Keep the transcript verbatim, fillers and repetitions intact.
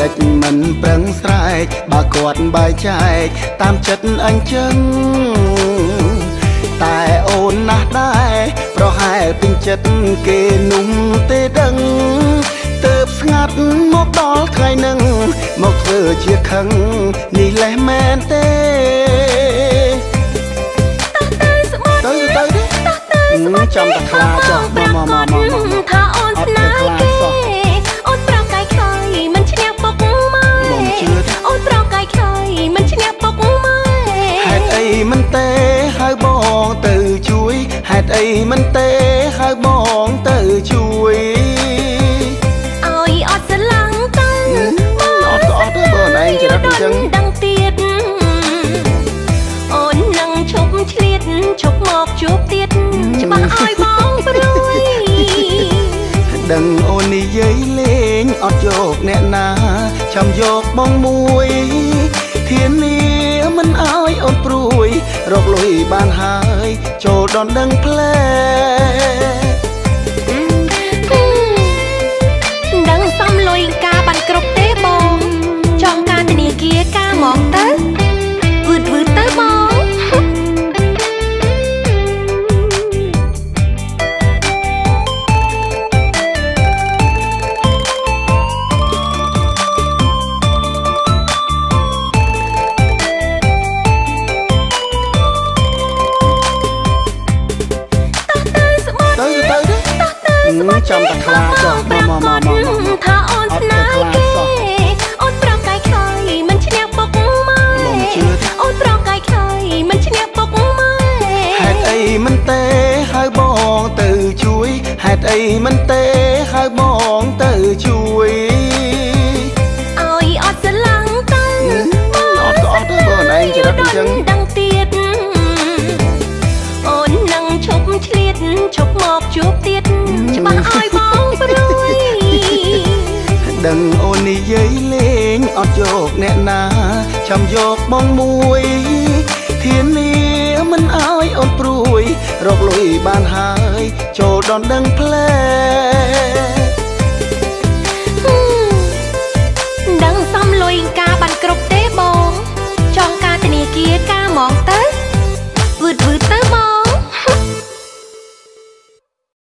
ចមិនប្រឹងស្រែកបើគាត់បាយចែកតាមចិត្តអញ្ចឹងតែអូនណាស់ដែរប្រហែលពេញចិត្តគេนุ่มទេដឹងទើបស្ងាត់មកដល់ថ្ងៃនឹងមកធ្វើជាខឹងនេះលេះមែនទេទៅទៅទៅចាំតែខ្លាចចុះមកមកមកមកថាអូនស្នេហ៍គេអូនប្រកាយខ្លាយមិនឈ្នះពុកម៉ែអូនប្រកាយខ្លាយមិនឈ្នះពុកម៉ែហេតុអីមិនទេហៅបងទៅជួយហេតុអីមិនទេហៅបងទៅជួយឲ្យអត់ស្រឡាញ់ទៅអត់ក៏អត់ទេបើឯងច្រឹកអញ្ចឹងដឹងទៀតអូននឹងឈប់ឆ្លៀតឈប់មកជួបទៀតច្បាស់ឲ្យបងព្រួយដឹងអូននិយាយលេងអត់យកអ្នកណាចាំយកបងមួយធានាមិនឲ្យអូនព្រួយរកលុយបានហើយចូលដល់ដឹងផ្លែដឹងសំលុយការបានគ្រប់ទេបងចង់ការធនាគារការមកទៅវឺតវឺតទៅបងចាំតែខ្លាចចុះមកមកមកមកថាអូនស្នេហ៍គេអូនប្រកាយខ្លាយមិនឈ្នះពុកម៉ែអូនប្រកាយខ្លាយមិនឈ្នះពុកម៉ែហេតុអីមិនទេហៅបងទៅជួយហេតុអីមិនទេហៅបងទៅជួយឲ្យអត់ស្រឡាញ់ទៅអត់ក៏អត់ទេបើឯងច្រឹកអញ្ចឹងដឹងទៀតអូននឹងឈប់ឆ្លៀតឈប់មកជួបទៀតច្បាស់ឲ្យបងព្រួយដឹងអូននិយាយលេងអត់យកអ្នកណាចាំយកបងមួយធានាមិនឲ្យអូនព្រួយរកលុយបានហើយចូលដល់ដឹងផ្លែ